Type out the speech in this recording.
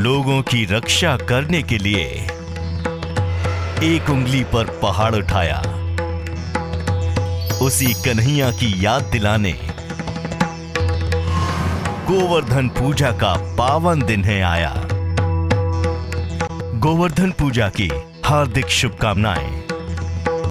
लोगों की रक्षा करने के लिए एक उंगली पर पहाड़ उठाया, उसी कन्हैया की याद दिलाने गोवर्धन पूजा का पावन दिन है आया। गोवर्धन पूजा की हार्दिक शुभकामनाएं।